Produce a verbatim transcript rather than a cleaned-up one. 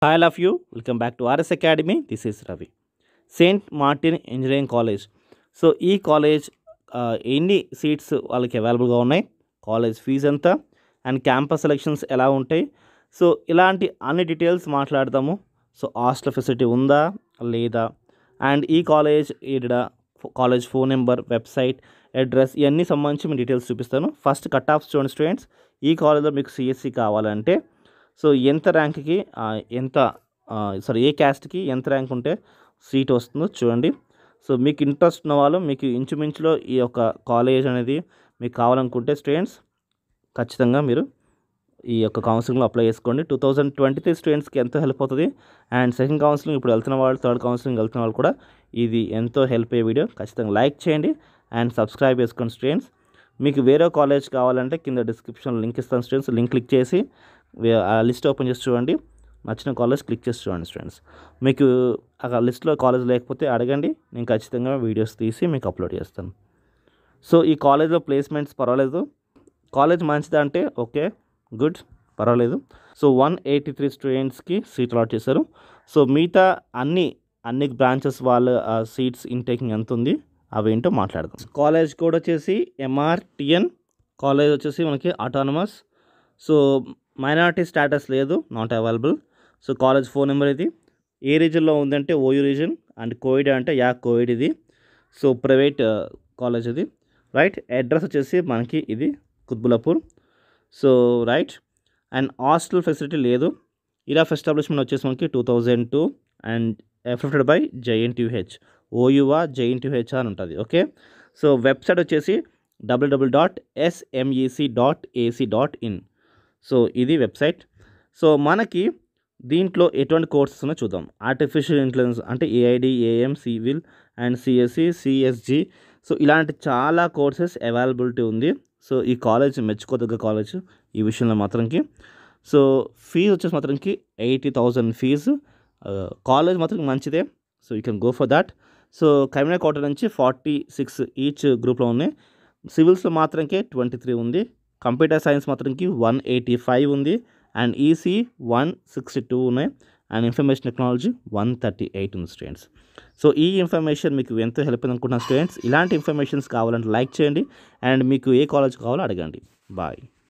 Hi all of you, welcome back to R S Academy. This is Ravi. Saint Martin Engineering College. So ఈ college ఎన్ని seats వాళ్ళకి అవైలబుల్గా ఉన్నాయి, college fee ఎంత, and campus selections ఎలా ఉంటాయి, so ఇలాంటి అన్ని డీటెయిల్స్ మాట్లాడదాము. సో హాస్టల్ ఫెసిలిటీ ఉందా లేదా, అండ్ ఈ కాలేజ్ ఈడ college phone number, website, address ఇవన్నీ సంబంధించి మీ డీటెయిల్స్ చూపిస్తాను. ఫస్ట్ కట్ ఆఫ్ చూడండి స్టూడెంట్స్. ఈ కాలేజ్లో మీకు సిఎస్సి కావాలంటే సో ఎంత ర్యాంక్కి ఎంత సారీ ఏ క్యాస్ట్కి ఎంత ర్యాంక్ ఉంటే సీట్ వస్తుందో చూడండి. సో మీకు ఇంట్రెస్ట్ ఉన్న వాళ్ళు, మీకు ఇంచుమించులో ఈ యొక్క కాలేజ్ అనేది మీకు కావాలనుకుంటే స్టూడెంట్స్ ఖచ్చితంగా మీరు ఈ యొక్క కౌన్సిలింగ్లో అప్లై చేసుకోండి. టూ థౌజండ్ ట్వంటీ త్రీ స్టూడెంట్స్కి ఎంతో హెల్ప్ అవుతుంది. అండ్ సెకండ్ కౌన్సిలింగ్ ఇప్పుడు వెళ్తున్న వాళ్ళు, థర్డ్ కౌన్సిలింగ్ వెళ్తున్న వాళ్ళు కూడా ఇది ఎంతో హెల్ప్ అయ్యే వీడియో. ఖచ్చితంగా లైక్ చేయండి అండ్ సబ్స్క్రైబ్ చేసుకోండి స్టూడెంట్స్. మీకు వేరే కాలేజ్ కావాలంటే కింద డిస్క్రిప్షన్లో లింక్ ఇస్తాను స్టూడెంట్స్. లింక్ క్లిక్ చేసి ఆ లిస్ట్ ఓపెన్ చేసి చూడండి. నచ్చిన కాలేజ్ క్లిక్ చేసి చూడండి స్టూడెంట్స్. మీకు ఆ లిస్ట్లో కాలేజ్ లేకపోతే అడగండి, నేను ఖచ్చితంగా వీడియోస్ తీసి మీకు అప్లోడ్ చేస్తాను. సో ఈ కాలేజ్లో ప్లేస్మెంట్స్ పర్వాలేదు, కాలేజ్ మంచిదా అంటే ఓకే గుడ్ పర్వాలేదు. సో వన్ ఎయిటీ త్రీ స్టూడెంట్స్కి సీట్ అలాట్ చేశారు. సో మిగతా అన్ని అన్ని బ్రాంచెస్ వాళ్ళ సీట్స్ ఇంటేకింగ్ ఎంత ఉంది అవేంటో మాట్లాడదాం. కాలేజ్ కోడ్ వచ్చేసి ఎంఆర్టిఎన్. కాలేజ్ వచ్చేసి మనకి ఆటోనమస్. సో మైనారిటీ స్టేటస్ లేదు, not available. So college phone number ఇది. ఏ రీజన్లో ఉందంటే ఓయూ రీజన్, అండ్ కోవిడ్ అంటే యా కోవిడ్ ఇది. సో ప్రైవేట్ కాలేజ్ ఇది, రైట్. అడ్రస్ వచ్చేసి మనకి ఇది Quthbullapur. So right. And hostel facility లేదు. ఇరాఫ్ ఎస్టాబ్లిష్మెంట్ వచ్చేసి మనకి two thousand two and affiliated by JNTUH, ఓయూఆ జేఎన్టీయూహెచ్ అని ఉంటుంది. ఓకే. సో వెబ్సైట్ వచ్చేసి W W dot SMEC dot AC dot in. So ఇది వెబ్సైట్. సో మనకి దీంట్లో ఎటువంటి కోర్సెస్ ఉన్నాయో చూద్దాం. ఆర్టిఫిషియల్ ఇంటెలిజెన్స్ అంటే AID, AM, civil and CSC, CSG. So ఇలాంటి చాలా కోర్సెస్ అవైలబిలిటీ ఉంది. సో ఈ కాలేజ్ మెచ్చుకోదగ్గ కాలేజ్ ఈ విషయంలో మాత్రంకి. సో ఫీజు వచ్చేసి మాత్రంకి ఎయిటీ థౌజండ్ ఫీజు. కాలేజ్ మాత్రం మంచిదే. So you can go for that. So Karimnagar quota నుంచి ఫార్టీ సిక్స్ ఈచ్ గ్రూప్లో ఉన్నాయి. సివిల్స్లో మాత్రంకే ట్వంటీ త్రీ ఉంది. కంప్యూటర్ సైన్స్ మాత్రంకి వన్ ఎయిటీ ఫైవ్ ఉంది. And EC one sixty two ఉన్నాయి. And information technology one thirty eight ఉంది స్టూడెంట్స్. సో ఈ ఇన్ఫర్మేషన్ మీకు ఎంతో హెల్ప్ అయింది అనుకుంటున్నాను స్టూడెంట్స్. ఇలాంటి ఇన్ఫర్మేషన్స్ కావాలంటే లైక్ చేయండి అండ్ మీకు ఏ కాలేజ్ కావాలో అడగండి. బాయ్.